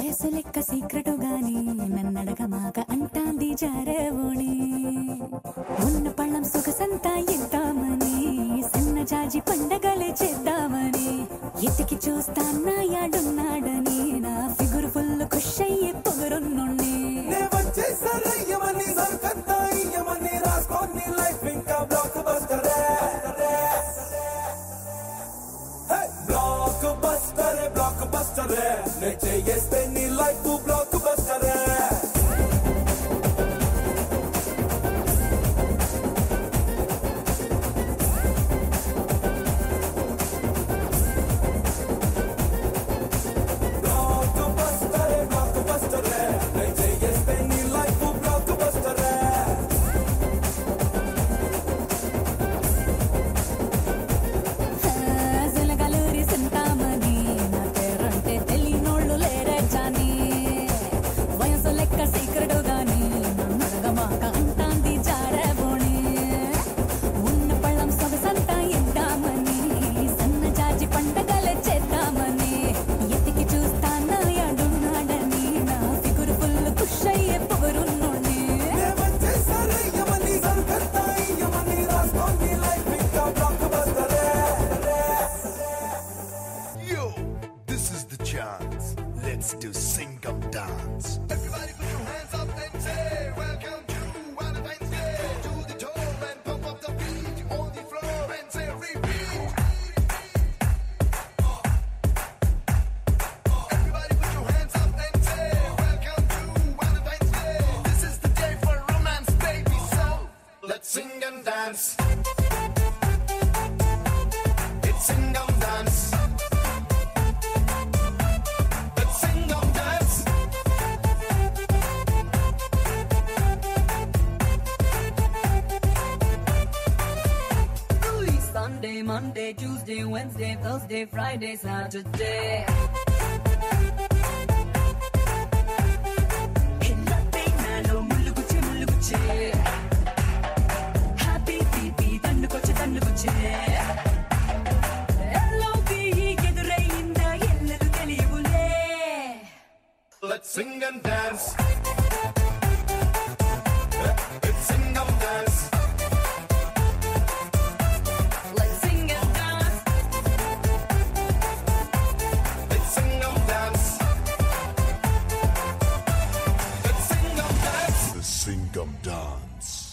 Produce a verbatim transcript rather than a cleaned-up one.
వయసు లెక్క సీక్రెటు గాని నన్నడగమాక అంటాంది జారేవోణి ఉన్న పళ్ళం సొగసంతా ఇద్దామని సన్న జాజి పండగలే చేద్దామని ఎతికి చూస్తాన్నా యాడున్నాడని నా ఫిగురు ఫుల్ ఖుష్ అయ్యే పొగరున్నుండి చేస్తే నీ లైఫ్ బ్లాక్ బస్టరే Let's do Singham dance. Everybody put your hands up and say welcome to Valentine's Day. To the door and pump up the beat on the floor and say repeat. Everybody put your hands up and say welcome to Valentine's Day. This is the day for romance, baby. So let's sing and dance. It's Singham dance. Sunday, Monday, Tuesday, Wednesday, Thursday, Friday, Saturday. Happy baby, tandukoche tandukoche. Hello baby, gedurayinda elladu teliyavule. Let's sing and dance. It's Singham dance. Singham dance.